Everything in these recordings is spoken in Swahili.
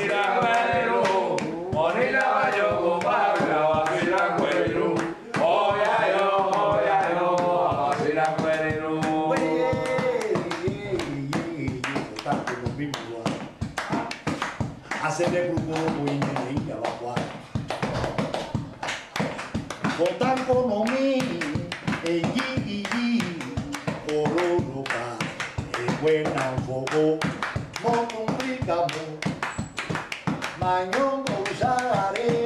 Hacer de grupo muy bien, ya va a jugar. Votan con mi, Oropa, buena fogo, motumbricamo, mañón usaré.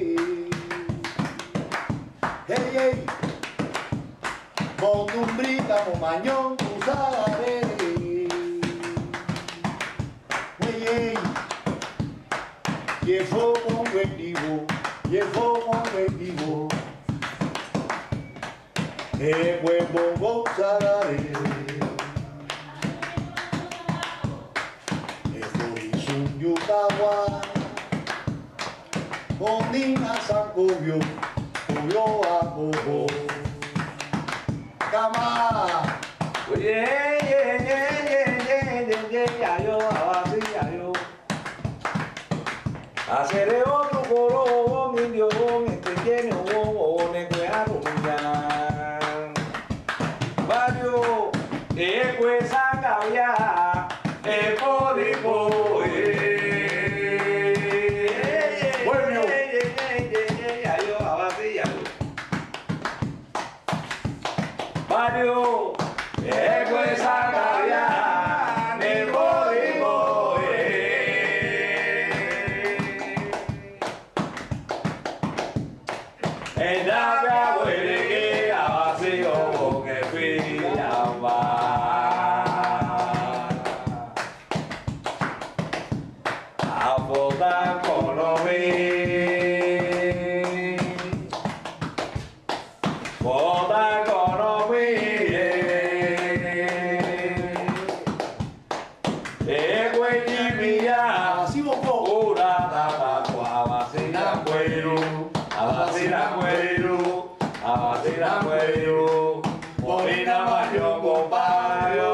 Hey, hey, motumbricamo, mañón usaré. Hey, hey. Llevo con vestido, que huevo gozaré. Estoy un yucawa, con Nina Sancobio, Cobio a Cobo. Cama. Haceré otro coro, mi Dios, este tiene un neguero varios, pues a cambiar, código, Bueno. Varios, pues a cambiar, código, en la vía huele que a vacío que fui a votar con los votar con los Así vos vos. Abasira cuello, Molina Mario compadre.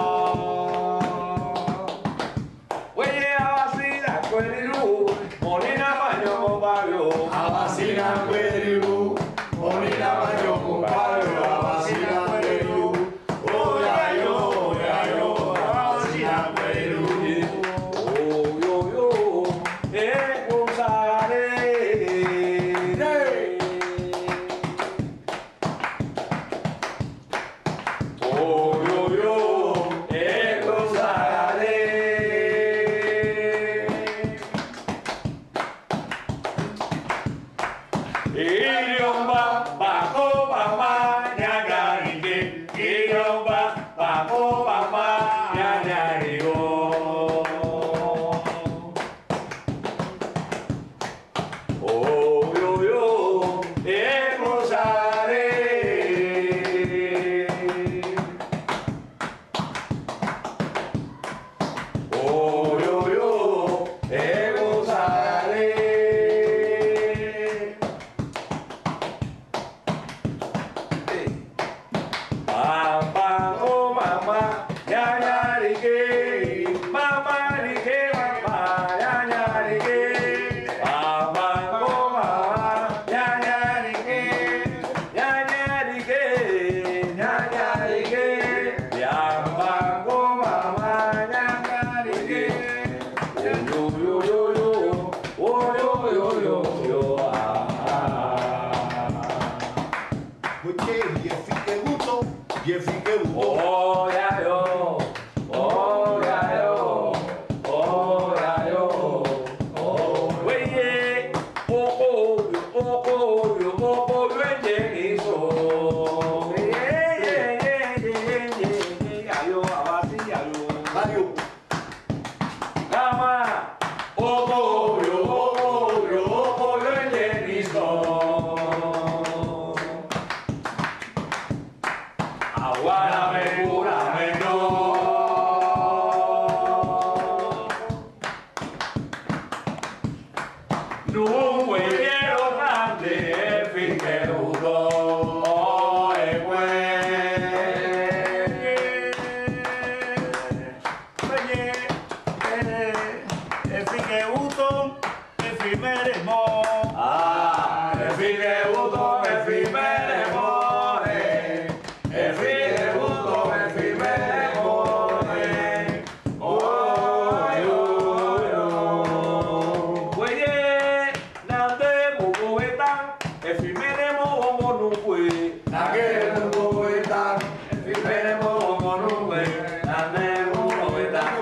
Oye, abasira cuello, Molina Mario compadre. Abasira cuello, Molina Mario compadre. Abasira cuello, oya yo, abasira cuello. Oh, ya yo, oh, ya yo, oh, ya yo, oh, oye, oh, aguárame, cúrame, no. No quiero grande, figuerudo, buto, efímeremo. Ah, efímere buto, efímere more. Efímere buto, efímere more. Oh, yo. Oye, nande buko etan, efímere mo nukwe. Nage buko etan, efímere mo nukwe. Nande buko etan.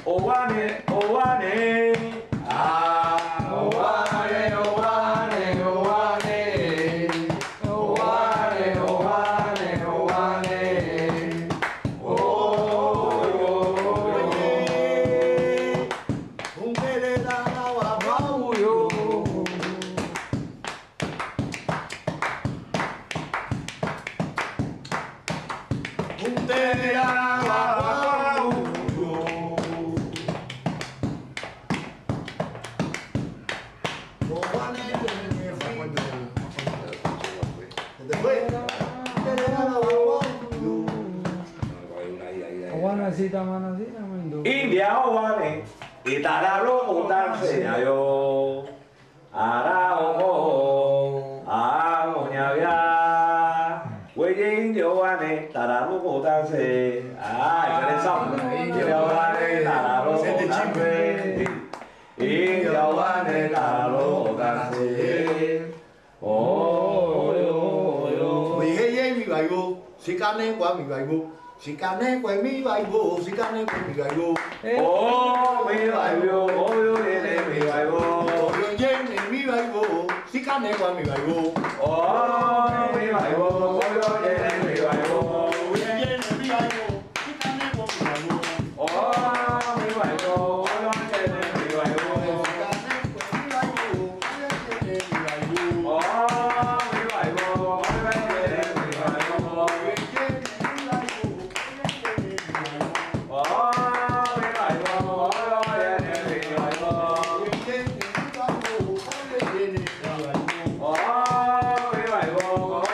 오와네 오와네 아 오와네 오와네 오와네 오와네 오와네 오와네 오요요요 동대를 나와 와우요 동대를 나와 Awanasita, manasita, mendo. India owane itararo utanseñayo araomo aoñaya Huelle indio owane tararo utanse Ah, ese es el Indio owane tararo utanse Indio owane tararo utanse Oh, yo, yo mi baigo, si cane qua mi baigo, si cane qua mi baigo, si cane qua mi baigo. Oh, mi baigo, oh, yo viene mi baigo. Oh, yo viene mi baigo, si cane qua mi baigo. Oh, mi baigo, oh, yo viene mi baigo. Yo viene mi baigo, si cane qua mi baigo. Oh, mi baigo, oh, yo viene mi baigo. Si cane qua mi baigo, yo viene mi baigo. Oh, mi baigo, oh, yo viene mi baigo. Yo viene mi baigo, yo viene mi baigo. Oh, mi baigo, oh, yo viene mi baigo. Yo viene mi baigo, yo viene mi baigo. Oh, mi baigo, oh,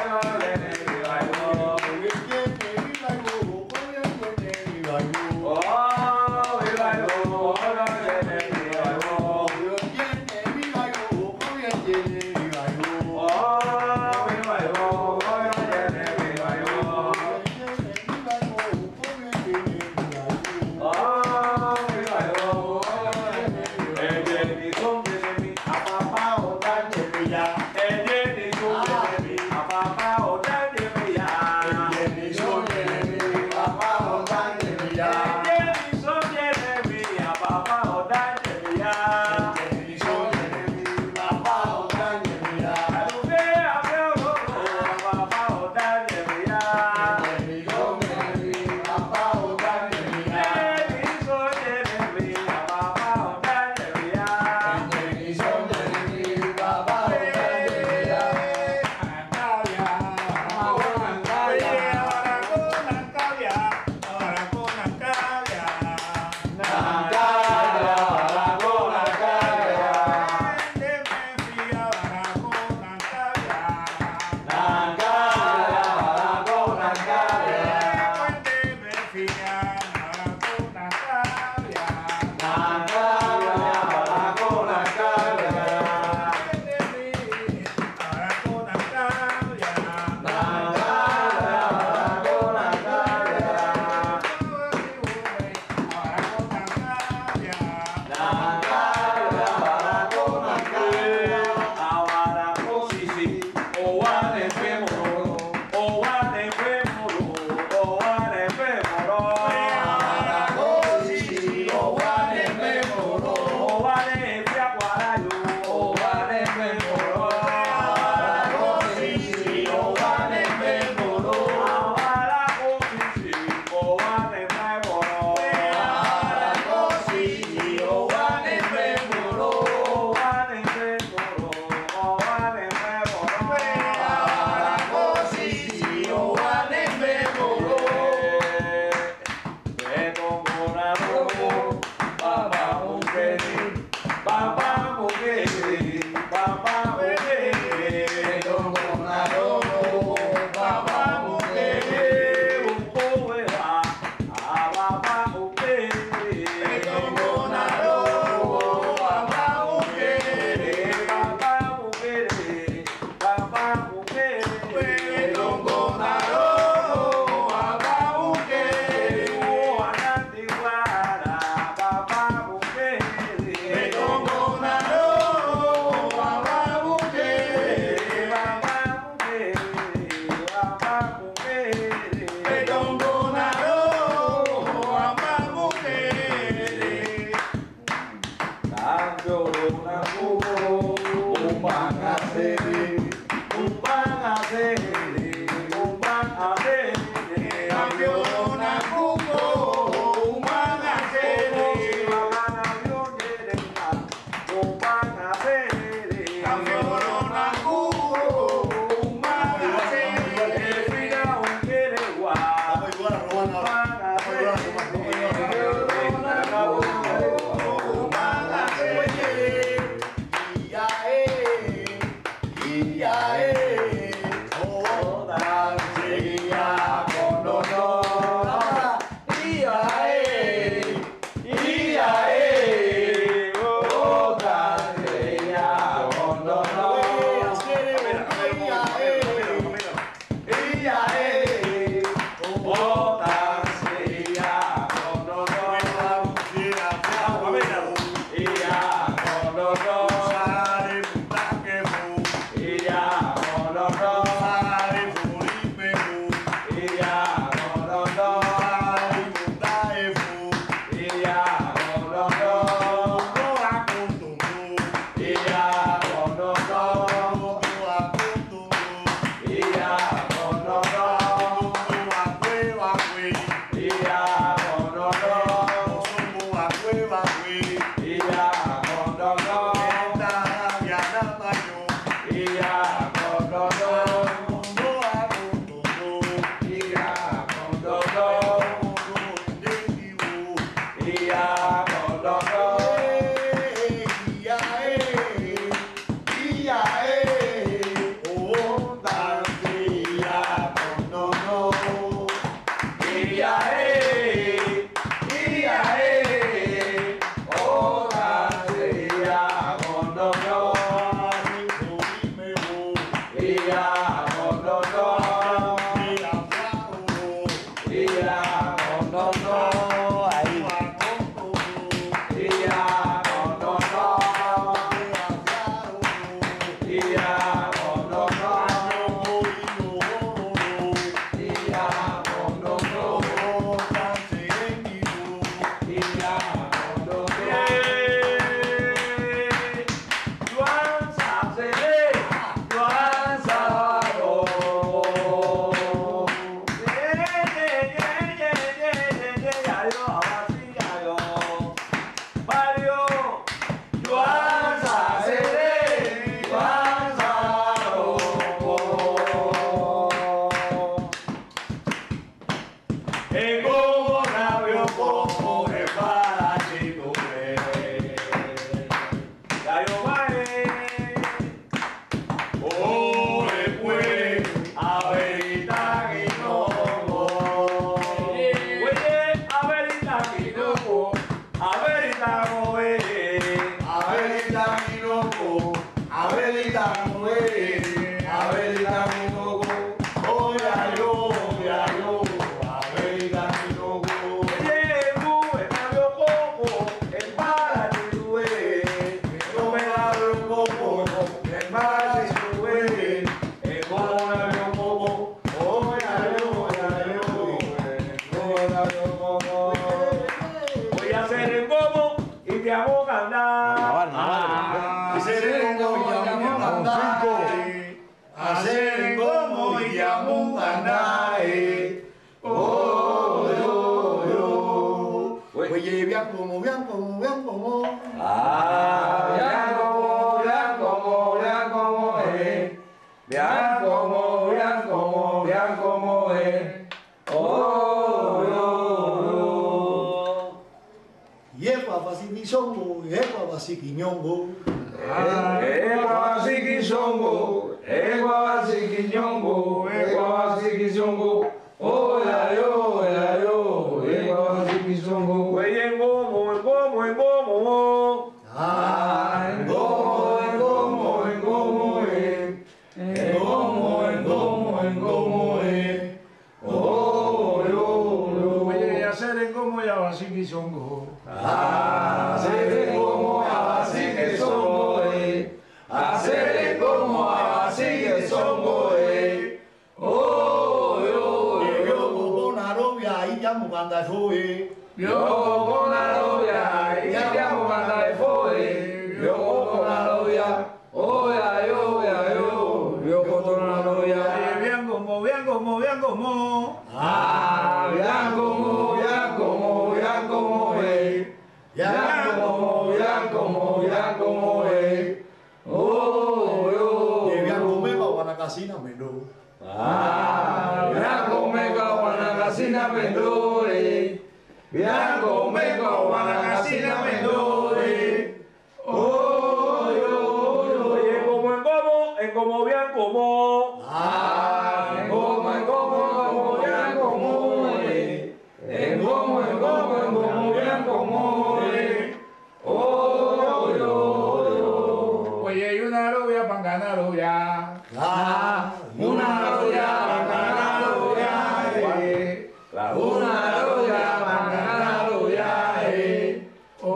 Una roya,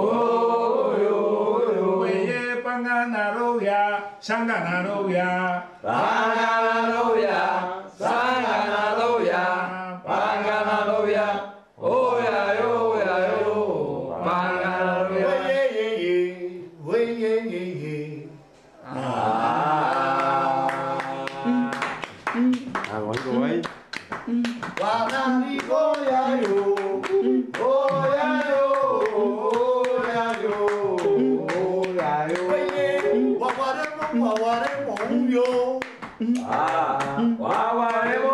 상가나로야 상가나로야 상가나로야 상가나로야 오야요 오야요 상가나로야 왜예예예 원고이 와나니 고야요 고야요 고야요 고야요 왜예 와와레모 와와레모요 와와레모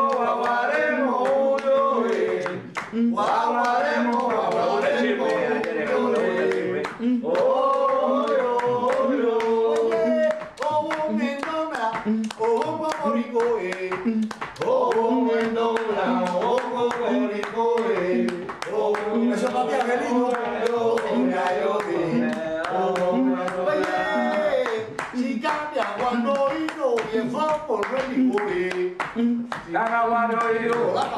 와와레모요 와와레모 와와레모 오요요 오면도나 오고버리고에 오면도나 오고버리고에 eso papi Angelino oye si cambia cuando oído y el foco no es ningún Cagaguaroyo,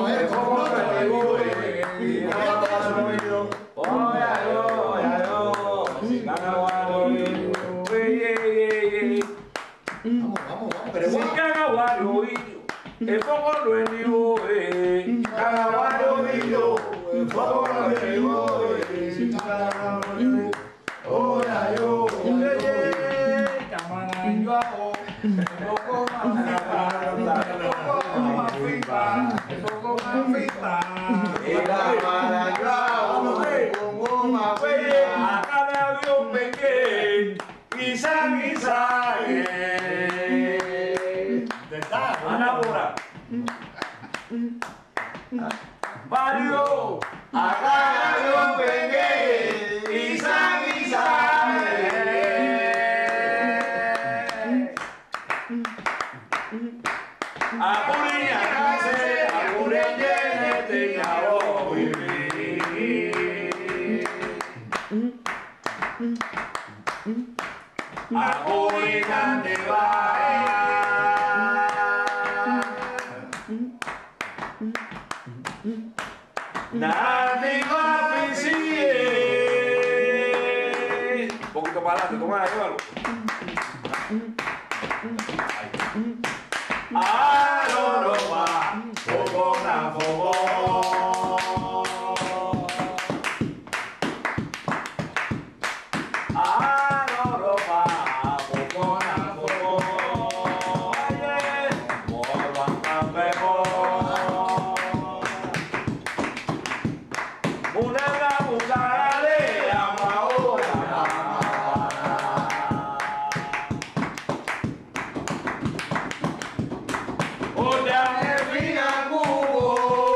Mario, agarra pegué, Isa. Apuriña, apuriña, te llamo apuriña te va. Nadie va a un poquito para adelante, toma, llévalo. Aroroba, fogona, Aroroba, fogona, morban campeón. Una gamucare, amaora. Oya, efina cubo.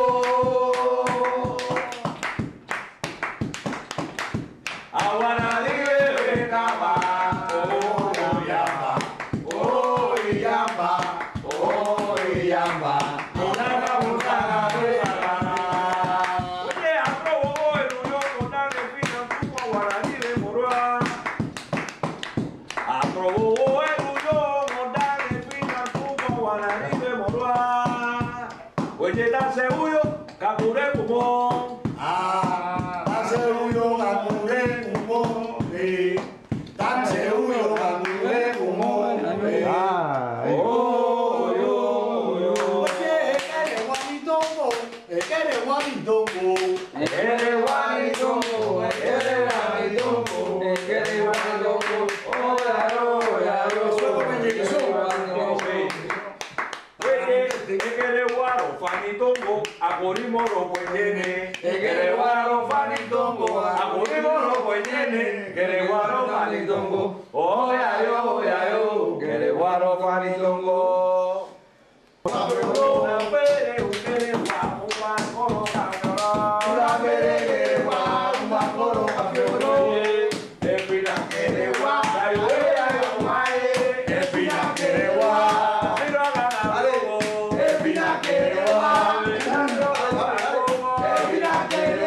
Awana dibe kaba. Oyamba. Una gamucare. Oye, danse huyo, capure pulmón. Danse huyo, capure pulmón. Danse huyo, capure pulmón. Oye, eres guanitongo, eres guanitongo. Eres guanitongo, eres guanitongo, eres guanitongo. Oya, Fanitongo, agorimoro pues Eguerewaro Fanitongo, agorimoro pues Eguerewaro Fanitongo, oya yo, Eguerewaro Fanitongo. Una pere, un coro, una pere, un coro, espina que de gua, espina que de gua.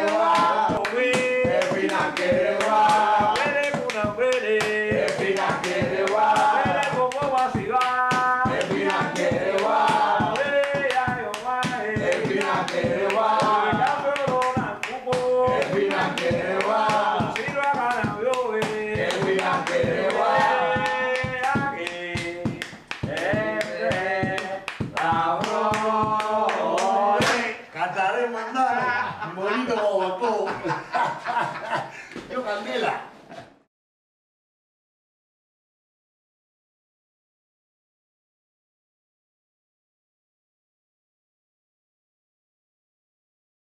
Espina que 아,